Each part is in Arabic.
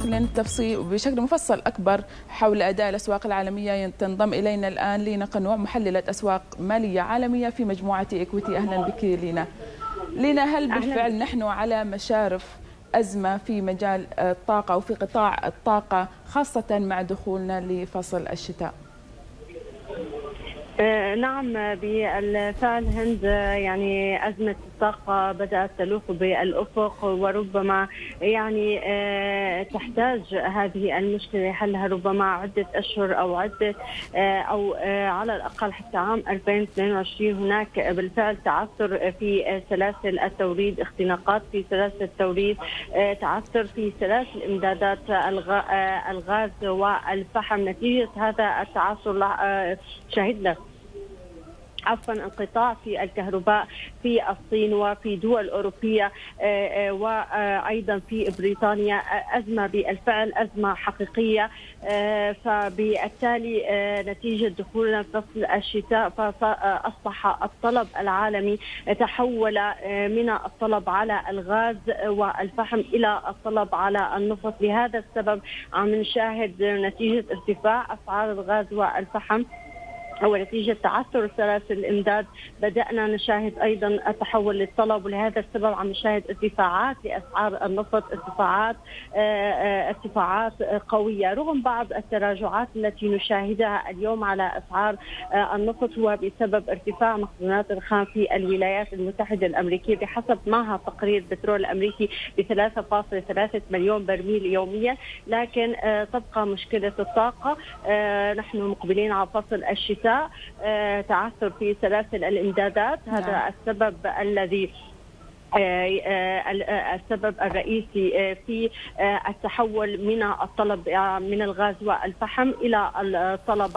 بشكل مفصل أكبر حول أداء الأسواق العالمية تنضم إلينا الآن لينا قنوع، محللة أسواق مالية عالمية في مجموعة إكويتي. أهلا بك لينا. لينا، هل بالفعل نحن على مشارف أزمة في مجال الطاقة أو في قطاع الطاقة، خاصة مع دخولنا لفصل الشتاء؟ نعم بالفعل هند، يعني أزمة الطاقة بدأت تلوح بالأفق، وربما يعني تحتاج هذه المشكلة لحلها ربما عدة أشهر أو أو على الأقل حتى عام 2022. هناك بالفعل تعثر في سلاسل التوريد، اختناقات في سلاسل التوريد، تعثر في سلاسل إمدادات الغاز والفحم. نتيجة هذا التعثر شهدنا انقطاع في الكهرباء في الصين وفي دول أوروبية وأيضا في بريطانيا. أزمة بالفعل، أزمة حقيقية. فبالتالي نتيجة دخولنا في فصل الشتاء فأصبح الطلب العالمي تحول من الطلب على الغاز والفحم إلى الطلب على النفط. لهذا السبب عم نشاهد نتيجة ارتفاع أسعار الغاز والفحم ونتيجة تعثر سلاسل الإمداد بدأنا نشاهد أيضا التحول للطلب، ولهذا السبب عم نشاهد ارتفاعات لأسعار النفط، ارتفاعات قوية رغم بعض التراجعات التي نشاهدها اليوم على أسعار النفط. هو بسبب ارتفاع مخزونات الخام في الولايات المتحدة الأمريكية بحسب معهد تقرير البترول الأمريكي ب 3.3 مليون برميل يوميا. لكن تبقى مشكلة الطاقة. نحن مقبلين على فصل الشتاء، تعثر في سلاسل الإمدادات. هذا السبب الذي السبب الرئيسي في التحول من الطلب من الغاز والفحم إلى الطلب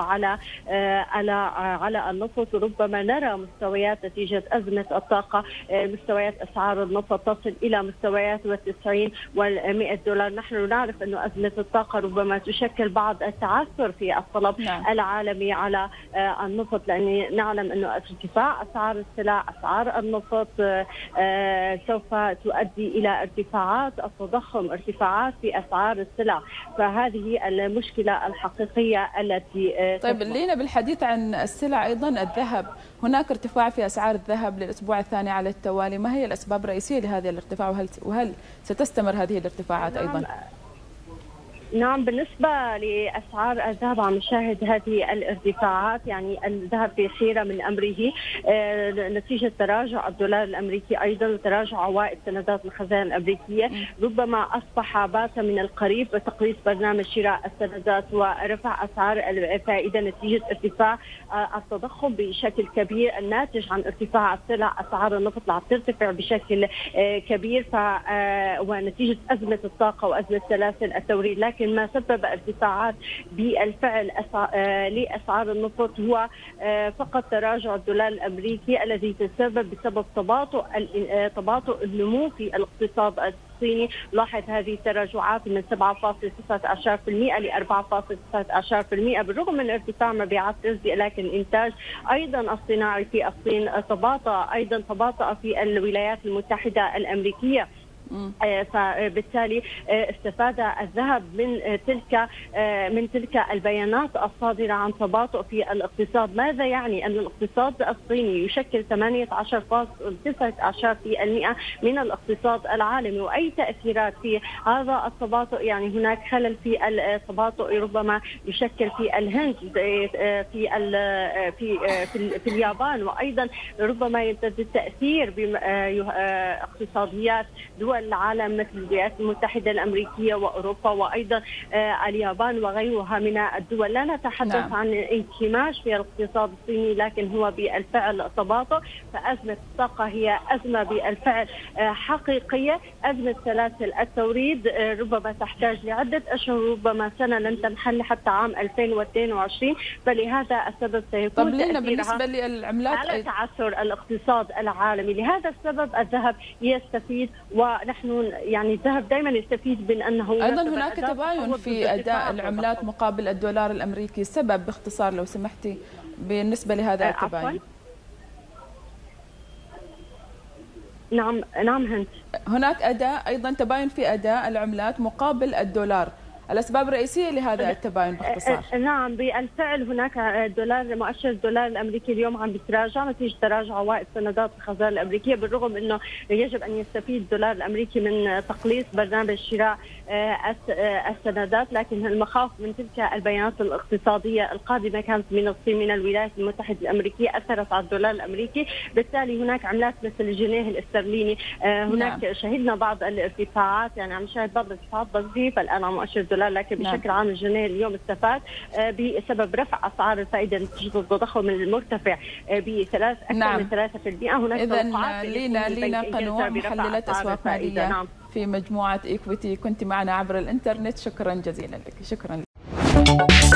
على النفط. وربما نرى مستويات نتيجة أزمة الطاقة، مستويات أسعار النفط تصل إلى مستويات 90 و100 دولار. نحن نعرف أن أزمة الطاقة ربما تشكل بعض التعثر في الطلب العالمي على النفط، لأن نعلم أن ارتفاع أسعار السلع، أسعار النفط سوف تؤدي إلى ارتفاعات التضخم، ارتفاعات في أسعار السلع. فهذه المشكلة الحقيقية التي طيب لينا، بالحديث عن السلع أيضا الذهب، هناك ارتفاع في أسعار الذهب للأسبوع الثاني على التوالي. ما هي الأسباب الرئيسية لهذا الارتفاع، وهل ستستمر هذه الارتفاعات أيضا؟ نعم، بالنسبة لأسعار الذهب عم نشاهد هذه الارتفاعات. يعني الذهب في حيرة من أمره نتيجة تراجع الدولار الأمريكي أيضا وتراجع عوائد سندات الخزائن الأمريكية. ربما أصبح بات من القريب تقليص برنامج شراء السندات ورفع أسعار الفائدة نتيجة ارتفاع التضخم بشكل كبير الناتج عن ارتفاع السلع. أسعار النفط عم ترتفع بشكل كبير ونتيجة أزمة الطاقة وأزمة سلاسل التوريد. لكن ما سبب ارتفاعات بالفعل لأسعار النفط هو فقط تراجع الدولار الأمريكي الذي تسبب بسبب تباطؤ النمو في الاقتصاد الصيني. لاحظ هذه التراجعات من 7.9% ل 4.9%. بالرغم من ارتفاع مبيعات التجزئة، لكن الإنتاج أيضا الصناعي في الصين تباطأ في الولايات المتحدة الأمريكية. فبالتالي استفاد الذهب من تلك البيانات الصادرة عن تباطؤ في الاقتصاد. ماذا يعني؟ أن الاقتصاد الصيني يشكل 18.9% من الاقتصاد العالمي، وأي تأثيرات في هذا التباطؤ، يعني هناك خلل في التباطؤ ربما يشكل في الهند، في اليابان، وأيضا ربما يمتد التأثير باقتصاديات دول العالم مثل الولايات المتحدة الأمريكية وأوروبا وأيضا اليابان وغيرها من الدول. لا نتحدث عن انكماش في الاقتصاد الصيني، لكن هو بالفعل تباطؤ. فأزمة الطاقة هي أزمة بالفعل حقيقية. أزمة سلاسل التوريد ربما تحتاج لعدة أشهر، ربما سنة، لن تنحل حتى عام 2022. فلهذا السبب سيكون تأثيرها بالنسبة للعملات على تعثر الاقتصاد العالمي. لهذا السبب الذهب يستفيد، ونحن يعني الذهب دائما يستفيد من أنه أيضا هناك تباين في أداء العملات مقابل الدولار الأمريكي. السبب باختصار لو سمحتي بالنسبة لهذا التباين؟ نعم هند. هناك أداء أيضا تباين في أداء العملات مقابل الدولار، الأسباب الرئيسية لهذا التباين باختصار؟ نعم بالفعل هناك مؤشر الدولار الأمريكي اليوم عم بيتراجع نتيجة تراجع عوائد سندات الخزانة الأمريكية، بالرغم أنه يجب أن يستفيد الدولار الأمريكي من تقليص برنامج شراء السندات، لكن المخاوف من تلك البيانات الاقتصادية القادمة كانت من الصين من الولايات المتحدة الأمريكية أثرت على الدولار الأمريكي، بالتالي هناك عملات مثل الجنيه الاسترليني هناك شهدنا بعض الارتفاعات، يعني عم نشاهد بعض الارتفاعات ضعيفة الآن على مؤشر الدولار، لكن بشكل عام الجنيه اليوم استفاد بسبب رفع أسعار الفائدة نتيجة التضخم المرتفع أكثر من 3%. هناك إذن لينا قنوع محللة أسواق مالية في مجموعة إيكويتي، كنت معنا عبر الإنترنت، شكرا جزيلا لك. شكرا لك.